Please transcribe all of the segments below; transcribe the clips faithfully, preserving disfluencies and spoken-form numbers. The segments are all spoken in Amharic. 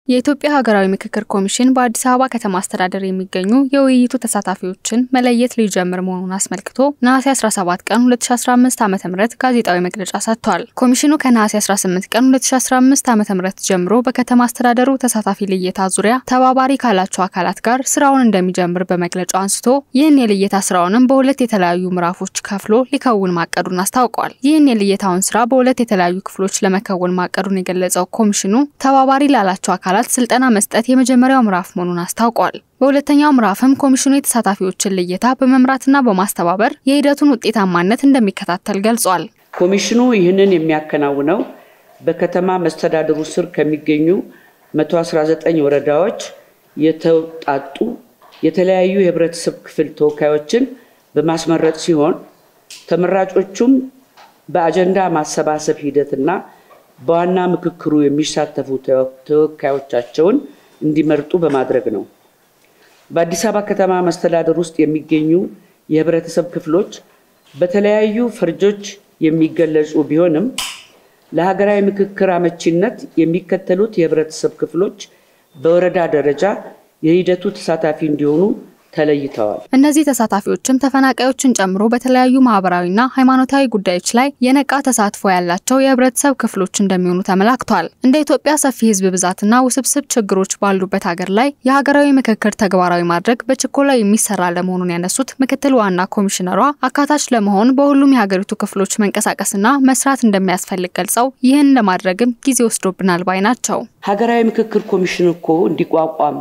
የኢትዮጵያ ሀገራዊ ምክክር ኮሚሽን በአዲስ አበባ ከተማ አስተዳደር የሚገኙ የውይይቱ ተሳታፊዎችን መለየት ሊጀምር መሆኑን አስመልክቶ ነሐሴ አስራ ሰባት ቀን ሁለት ሺህ አስራ አምስት ዓመተ ምህረት ጋዜጣዊ መግለጫ ሰጥቷል። ኮሚሽኑ ከነሐሴ አስራ ስምንት ቀን ሁለት ሺህ አስራ አምስት ዓመተ ምህረት ጀምሮ በከተማ አስተዳደሩ ተሳታፊ ልየታ ዙሪያ ተባባሪ ካላቸው አካላት ጋር ስራውን እንደሚጀምር በመግለጫው አንስቶ ይህን የልየታ ስራውንም በሁለት የተለያዩ ምዕራፎች ከፍሎ ሊከውን ማቀዱን አስታውቋል። ይህን የልየታውን ስራ በሁለት የተለያዩ ክፍሎች ለመከወን ማቀዱን የገለጸው ኮሚሽኑ ተባባሪ ላላቸው አካላት ስልጠና መስጠት የመጀመሪያው ምዕራፍ መሆኑን አስታውቋል። በሁለተኛው ምዕራፍም ኮሚሽኑ የተሳታፊዎችን ልየታ በመምራትና በማስተባበር የሂደቱን ውጤታማነት እንደሚከታተል ገልጿል። ኮሚሽኑ ይህንን የሚያከናውነው በከተማ መስተዳድሩ ስር ከሚገኙ መቶ አስራ ዘጠኝ ወረዳዎች የተውጣጡ የተለያዩ የህብረተሰብ ክፍል ተወካዮችን በማስመረጥ ሲሆን ተመራጮቹም በአጀንዳ ማሰባሰብ ሂደትና በዋና ምክክሩ የሚሳተፉ ተወካዮቻቸውን እንዲመርጡ በማድረግ ነው። በአዲስ አበባ ከተማ መስተዳድር ውስጥ የሚገኙ የህብረተሰብ ክፍሎች በተለያዩ ፈርጆች የሚገለጹ ቢሆንም ለሀገራዊ ምክክር አመቺነት የሚከተሉት የህብረተሰብ ክፍሎች በወረዳ ደረጃ የሂደቱ ተሳታፊ እንዲሆኑ ተለይተዋል። እነዚህ ተሳታፊዎችም ተፈናቃዮችን ጨምሮ በተለያዩ ማህበራዊና ሃይማኖታዊ ጉዳዮች ላይ የነቃ ተሳትፎ ያላቸው የህብረተሰብ ክፍሎች እንደሚሆኑ ተመላክቷል። እንደ ኢትዮጵያ ሰፊ ህዝብ ብዛትና ውስብስብ ችግሮች ባሉበት ሀገር ላይ የሀገራዊ ምክክር ተግባራዊ ማድረግ በችኮላ የሚሰራ ለመሆኑን ያነሱት ምክትል ዋና ኮሚሽነሯ አካታች ለመሆን በሁሉም የሀገሪቱ ክፍሎች መንቀሳቀስና መስራት እንደሚያስፈልግ ገልጸው ይህን ለማድረግም ጊዜ ወስዶብናል ባይ ናቸው። ሀገራዊ ምክክር ኮሚሽን እኮ እንዲቋቋም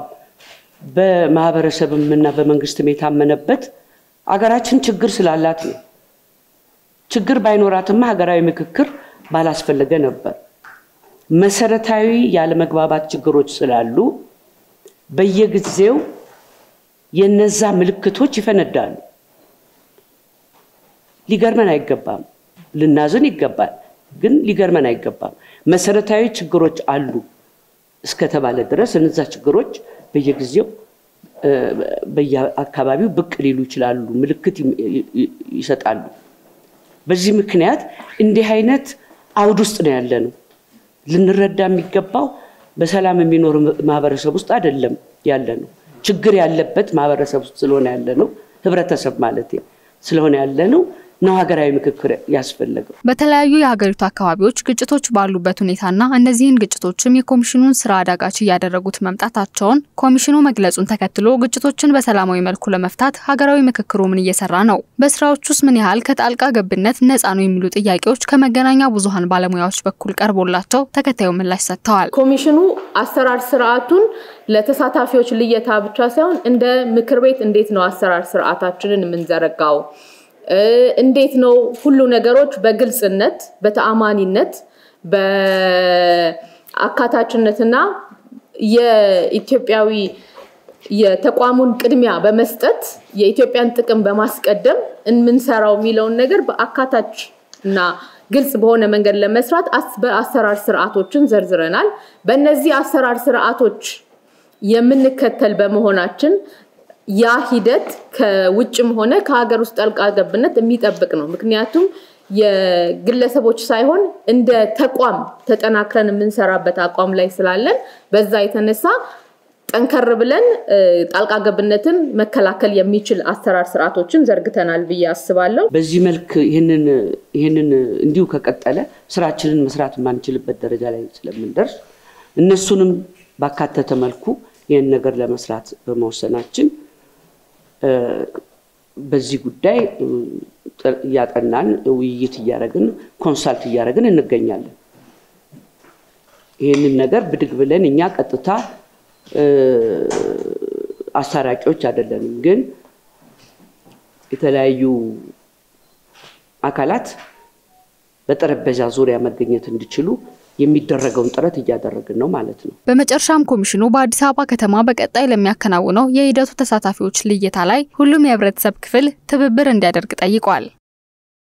በማህበረሰብምና በመንግስትም የታመነበት አገራችን ችግር ስላላት ነው። ችግር ባይኖራትማ ሀገራዊ ምክክር ባላስፈልገ ነበር። መሰረታዊ ያለመግባባት ችግሮች ስላሉ በየጊዜው የነዛ ምልክቶች ይፈነዳሉ። ሊገርመን አይገባም፣ ልናዝን ይገባል፣ ግን ሊገርመን አይገባም። መሰረታዊ ችግሮች አሉ እስከተባለ ድረስ እነዛ ችግሮች በየጊዜው በየአካባቢው ብቅ ሊሉ ይችላሉ፣ ምልክት ይሰጣሉ። በዚህ ምክንያት እንዲህ አይነት አውድ ውስጥ ነው ያለነው። ልንረዳ የሚገባው በሰላም የሚኖር ማህበረሰብ ውስጥ አይደለም ያለነው፣ ችግር ያለበት ማህበረሰብ ውስጥ ስለሆነ ያለነው፣ ህብረተሰብ ማለት ስለሆነ ያለነው ነው ሀገራዊ ምክክር ያስፈልገው። በተለያዩ የሀገሪቱ አካባቢዎች ግጭቶች ባሉበት ሁኔታና እነዚህን ግጭቶችም የኮሚሽኑን ስራ አዳጋች ያደረጉት መምጣታቸውን ኮሚሽኑ መግለጹን ተከትሎ ግጭቶችን በሰላማዊ መልኩ ለመፍታት ሀገራዊ ምክክሩ ምን እየሰራ ነው፣ በስራዎቹስ ምን ያህል ከጣልቃ ገብነት ነፃ ነው የሚሉ ጥያቄዎች ከመገናኛ ብዙሃን ባለሙያዎች በኩል ቀርቦላቸው ተከታዩ ምላሽ ሰጥተዋል። ኮሚሽኑ አሰራር ስርዓቱን ለተሳታፊዎች ልየታ ብቻ ሳይሆን እንደ ምክር ቤት እንዴት ነው አሰራር ስርዓታችንን የምንዘረጋው፣ እንዴት ነው ሁሉ ነገሮች በግልጽነት በተአማኒነት በአካታችነትና የኢትዮጵያዊ የተቋሙን ቅድሚያ በመስጠት የኢትዮጵያን ጥቅም በማስቀደም እንምንሰራው የሚለውን ነገር በአካታችና ግልጽ በሆነ መንገድ ለመስራት በአሰራር ስርዓቶችን ዘርዝረናል። በእነዚህ አሰራር ስርዓቶች የምንከተል በመሆናችን ያ ሂደት ከውጭም ሆነ ከሀገር ውስጥ ጣልቃ ገብነት የሚጠብቅ ነው። ምክንያቱም የግለሰቦች ሳይሆን እንደ ተቋም ተጠናክረን የምንሰራበት አቋም ላይ ስላለን በዛ የተነሳ ጠንከር ብለን ጣልቃ ገብነትን መከላከል የሚችል አሰራር ስርዓቶችን ዘርግተናል ብዬ አስባለሁ። በዚህ መልክ ይሄንን ይሄንን እንዲሁ ከቀጠለ ስራችንን መስራት ማንችልበት ደረጃ ላይ ስለምንደርስ እነሱንም ባካተተ መልኩ ይሄን ነገር ለመስራት በመወሰናችን በዚህ ጉዳይ ያጠናን ውይይት ያረግን ኮንሳልት ያረግን እንገኛለን። ይሄንን ነገር ብድግ ብለን እኛ ቀጥታ አሳራቂዎች አይደለንም፣ ግን የተለያዩ አካላት በጠረጴዛ ዙሪያ መገኘት እንዲችሉ የሚደረገውን ጥረት እያደረግን ነው ማለት ነው። በመጨረሻም ኮሚሽኑ በአዲስ አበባ ከተማ በቀጣይ ለሚያከናውነው የሂደቱ ተሳታፊዎች ልየታ ላይ ሁሉም የህብረተሰብ ክፍል ትብብር እንዲያደርግ ጠይቋል።